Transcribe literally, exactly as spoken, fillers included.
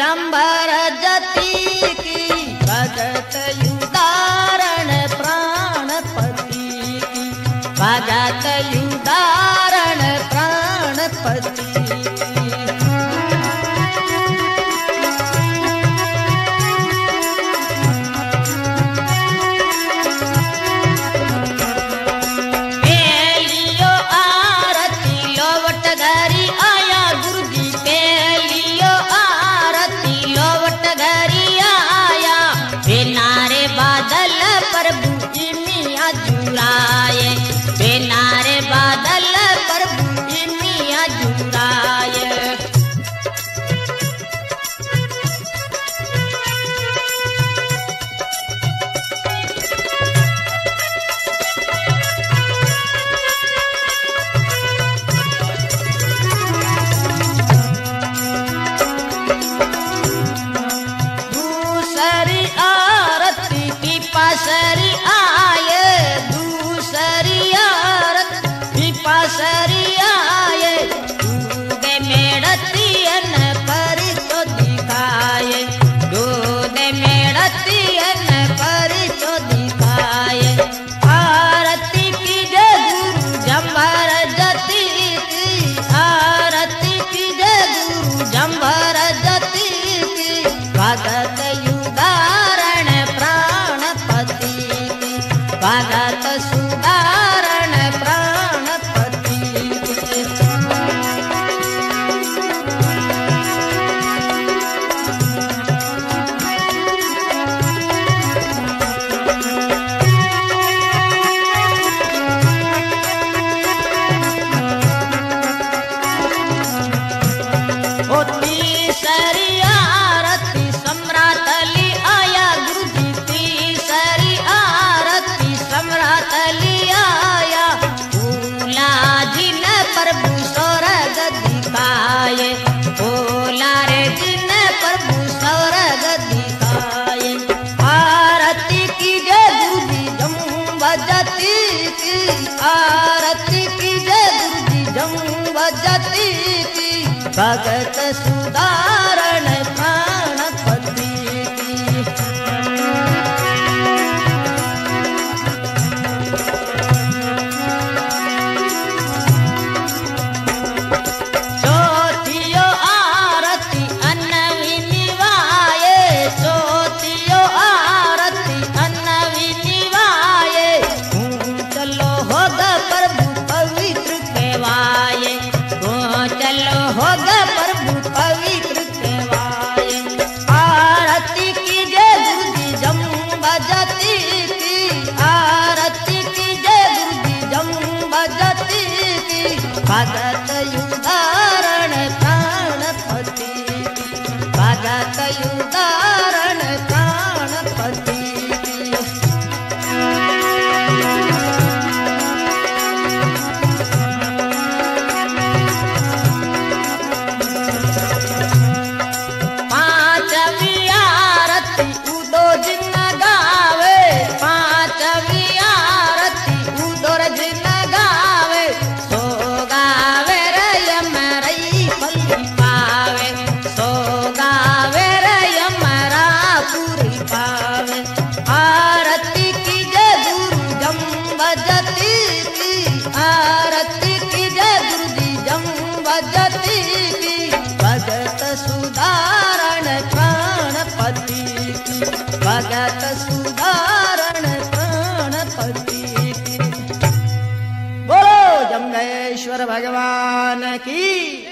जंबर जती की भगत युदारण प्राणपति की भगत युदारण प्राणपति पासरी आए दूसरी आरती पासरी आए दूध मेड़ती अन परी तो दिखाए दूध मेड़ती अन परी तो दिखाए आरती की जय गुरु जंबर जती की आरती की जय गुरु जंबर जती की भगत युदारण भगत सुदारण प्राणपति होती सरी आरती सम्राट ली आया गुरु जी तीसरी आरती सम्राट लिया भूला जिन प्रभु स्वर्ग दिखाए भोला रे जिन प्रभु स्वर्ग दिखाए आरती की जय गुरु जी जम्बजती की आरती की जय गुरु जी जम्बजती की भगत सुदारण प्राणपति की चौथियो आरती अन्नविनिवाये चौथियो आरती अन्नविनिवाये चलो होगा प्रभु पवित्र कहवाये चलो होगा प्रभु पवित्र कहवाये आरती की जय गुरु जी जम्बजती की आरती की जय गुरु जी जम्बजती की भगत युदारण प्राणपति भगत युदारण प्राणपति पांचवी आरती उदो जिन गावे पांचवी आरती उदोर जिन गावे सो गावे रे यमरई फली पावे सो गावे रे यमरा पूरी पावे आरती की जय गुरु जम्बजती की आरती की जय गुरु जी जम्बजती की भगत सुदारण प्राणपति की भगत सुदारण प्राणपति की बोलो जम्बेश्वर भगवान की।